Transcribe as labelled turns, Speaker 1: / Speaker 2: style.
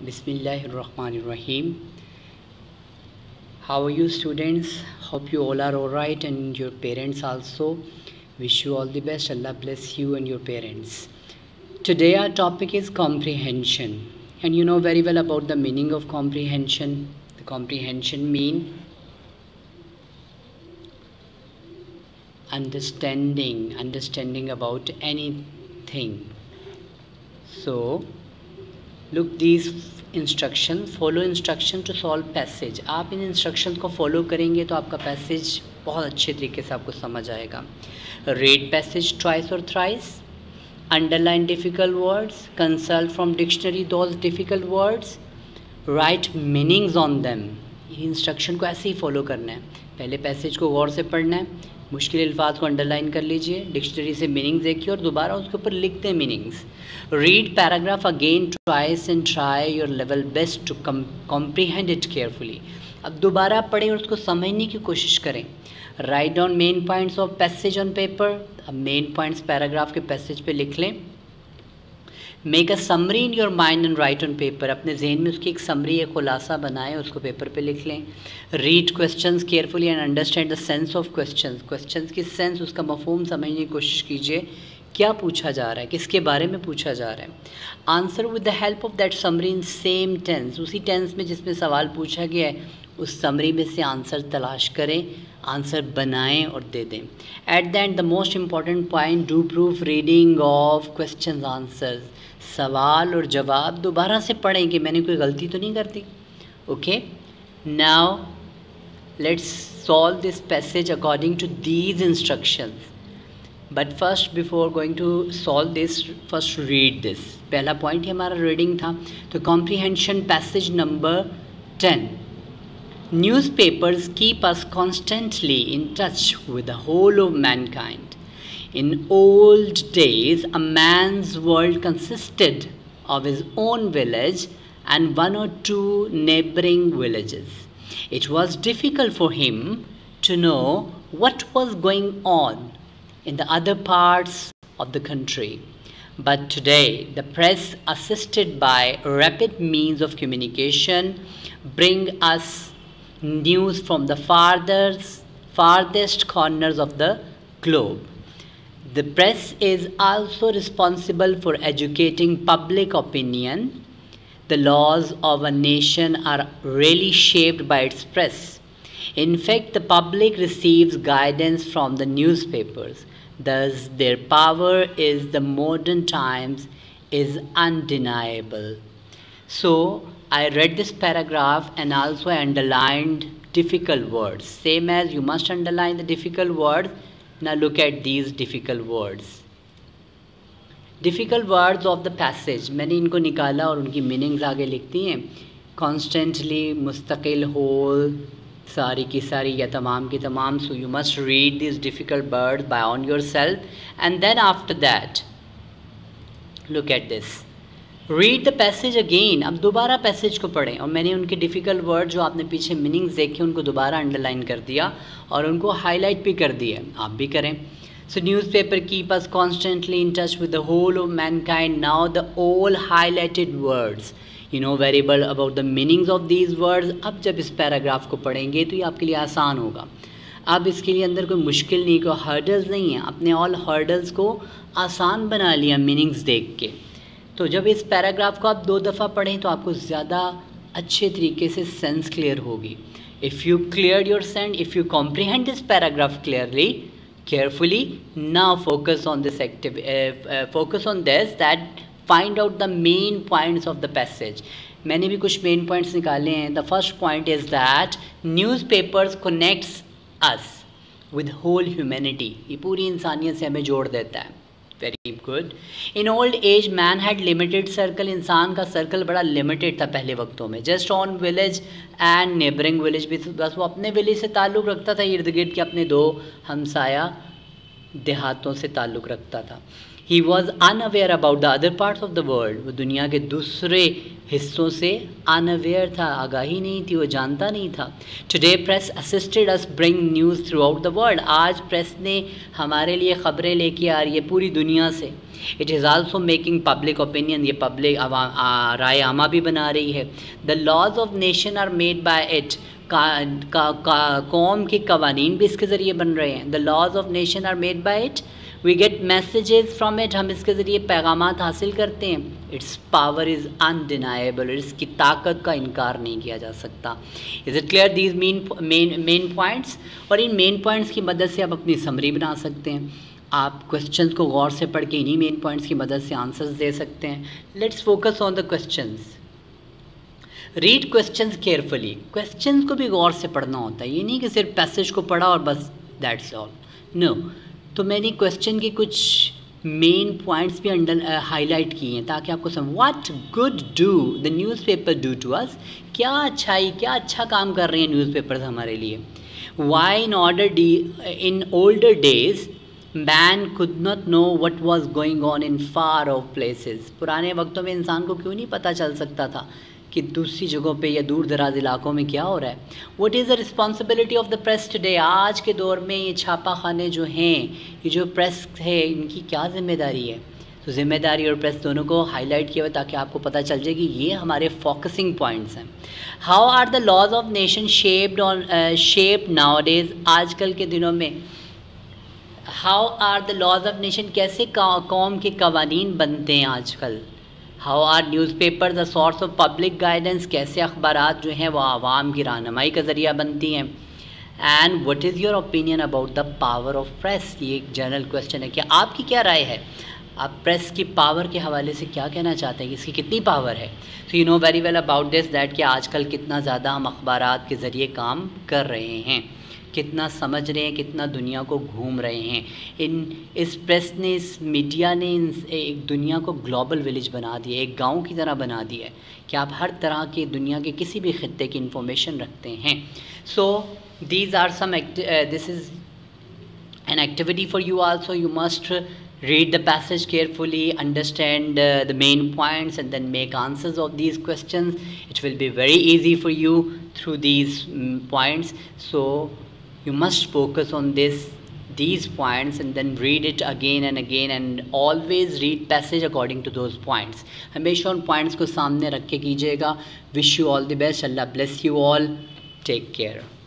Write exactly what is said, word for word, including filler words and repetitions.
Speaker 1: Bismillahirrahmanirrahim. How are you, students? Hope you all are alright, and your parents also. Wish you all the best. Allah bless you and your parents. Today our topic is comprehension, and you know very well about the meaning of comprehension. The comprehension mean understanding, understanding about anything. So look these instruction, follow instruction to solve passage. आप इन instruction को follow करेंगे तो आपका passage बहुत अच्छे तरीके से आपको समझ आएगा. Read passage twice or thrice, underline difficult words, consult from dictionary those difficult words, write meanings on them. ये instruction को ऐसे ही follow करना है. पहले passage को गौर से पढ़ना है, मुश्किल अल्फाज को अंडरलाइन कर लीजिए, डिक्शनरी से मीनिंग्स देखिए और दोबारा उसके ऊपर लिखते हैं meanings. Read paragraph again twice and try your level best to comprehend it carefully. अब दोबारा पढ़ें और उसको समझने की कोशिश करें. Write down main points of passage on paper. अब मेन पॉइंट्स पैराग्राफ के पैसेज पे लिख लें. Make a summary in your mind and write on paper. अपने जहन में उसकी एक समरी, एक खुलासा बनाएं, उसको पेपर पे लिख लें. Read questions carefully and understand the sense of questions. Questions की सेंस, उसका मफहूम समझने की कोशिश कीजिए. क्या पूछा जा रहा है, किसके बारे में पूछा जा रहा है. Answer with the help of that summary in same tense. उसी टेंस में जिसमें सवाल पूछा गया है उस समरी में से आंसर तलाश करें, आंसर बनाएं और दे दें. At the end the most important point, do proof reading of question answers. सवाल और जवाब दोबारा से पढ़ें कि मैंने कोई गलती तो नहीं कर दी. Okay, now let's solve this passage according to these instructions. But first before going to solve this, first read this. पहला पॉइंट ही हमारा रीडिंग था. तो comprehension passage number ten. Newspapers keep us constantly in touch with the whole of mankind. In old days, a man's world consisted of his own village and one or two neighboring villages. It was difficult for him to know what was going on in the other parts of the country. But today, the press, assisted by rapid means of communication, bring us news from the farthest, farthest corners of the globe. The press is also responsible for educating public opinion. The laws of a nation are really shaped by its press. In fact, the public receives guidance from the newspapers. Thus, their power in the modern times is undeniable. So, I read this paragraph and also I underlined difficult words. Same as you must underline the difficult words. Now look at these difficult words. Difficult words of the passage. मैंने इनको निकाला और उनकी meanings आगे लिखती हैं. Constantly, मुस्तकिल, whole, सारी की सारी या तमाम की तमाम. So you must read these difficult words by on yourself, and then after that, look at this. Read the passage again. अब दोबारा पैसेज को पढ़ें और मैंने उनके डिफ़िकल्ट वर्ड जो आपने पीछे मीनिंग्स देखे उनको दोबारा अंडरलाइन कर दिया और उनको हाईलाइट भी कर दिया. आप भी करें. So newspaper keep us constantly in touch with the whole of mankind. Now the all highlighted words, you know very well about the meanings of these words. अब जब इस पैराग्राफ को पढ़ेंगे तो ये आपके लिए आसान होगा. अब इसके लिए अंदर कोई मुश्किल नहीं, कोई हर्डल्स नहीं है. अपने ऑल हर्डल्स को आसान बना लिया मीनिंग्स देख के. तो जब इस पैराग्राफ को आप दो दफ़ा पढ़ें तो आपको ज़्यादा अच्छे तरीके से सेंस क्लियर होगी. If you clear your sense, if you comprehend this paragraph clearly, carefully, now focus on this active focus on this that find out the main points of the passage. मैंने भी कुछ main points निकाले हैं. The first point is that newspapers connects us with whole humanity. ये पूरी इंसानियत से हमें जोड़ देता है. Very good. In old age man had limited circle. इंसान का सर्कल बड़ा लिमिटेड था पहले वक्तों में. Just on village and neighbouring village भी, बस वो अपने विलेज से ताल्लुक़ रखता था, इर्द गिर्द के अपने दो हमसाया देहातों से ताल्लुक़ रखता था. He was unaware about the other parts of the world, वो दुनिया के दूसरे हिस्सों से अनअवेयर था, आगाही नहीं थी, वो जानता नहीं था. Today press assisted us bring news throughout the world, आज प्रेस ने हमारे लिए ख़बरें लेके आ रही है पूरी दुनिया से. It is also making public opinion, ये पब्लिक राय आमा भी बना रही है. The laws of nation are made by it, का, का, का, कौम के कवानीन भी इसके ज़रिए बन रहे हैं. The laws of nation are made by it, we get messages from it, हम इसके ज़रिए पैगामात हासिल करते हैं. इट्स पावर इज़ अनडिनाएबल, इसकी ताकत का इनकार नहीं किया जा सकता. Is it clear these main main main points. और इन मेन पॉइंट्स की मदद से आप अपनी समरी बना सकते हैं. आप क्वेश्चंस को गौर से पढ़ के इन्हीं मेन पॉइंट्स की मदद से आंसर्स दे सकते हैं. Let's focus on the questions. Read questions carefully, questions को भी गौर से पढ़ना होता है, ये नहीं कि सिर्फ पैसेज को पढ़ा और बस दैट्स ऑल, नो. तो मैंने क्वेश्चन के कुछ मेन पॉइंट्स भी अंडर हाईलाइट किए हैं ताकि आपको समझ. What good do the newspaper do to us, क्या अच्छाई, क्या अच्छा काम कर रहे हैं न्यूज़पेपर्स हमारे लिए. Why in order the in older days man could not know what was going on in far off places, पुराने वक्तों में इंसान को क्यों नहीं पता चल सकता था कि दूसरी जगहों पे या दूर दराज इलाकों में क्या हो रहा है. What is the responsibility of the press today, आज के दौर में ये छापा खाने जो हैं, ये जो प्रेस है, इनकी क्या जिम्मेदारी है. तो जिम्मेदारी और प्रेस दोनों को हाईलाइट किया हुआ ताकि आपको पता चल जाए कि ये हमारे फोकसिंग पॉइंट्स हैं. How are the laws of nation shaped on shaped nowadays, आजकल के दिनों में how are the laws of nation, कैसे कौम के कवानीन बनते हैं आजकल. How are newspaper the source of public guidance, कैसे अखबारात जो हैं वो आवाम की रहनुमाई का ज़रिया बनती हैं. And what is your opinion about the power of press, ये एक जनरल क्वेश्चन है कि आपकी क्या राय है, आप प्रेस की पावर के हवाले से क्या कहना चाहते हैं कि इसकी कितनी पावर है. So you know very well about this that कि आजकल कितना ज़्यादा हम अखबारात के ज़रिए काम कर रहे हैं, कितना समझ रहे हैं, कितना दुनिया को घूम रहे हैं. इन इस प्रेस ने, इस मीडिया ने इन एक दुनिया को ग्लोबल विलेज बना दिया, एक गांव की तरह बना दिया है कि आप हर तरह के दुनिया के किसी भी खित्ते की इन्फॉर्मेशन रखते हैं. So these are some, this is an activity for you also. You must read the passage carefully, understand uh, the main points and then make answers of these questions. It will be very easy for you through these um, points. So you must focus on this these points and then read it again and again and always read passage according to those points. हमेशा उन points को सामने रख के कीजिएगा. Wish you all the best. Allah bless you all. Take care.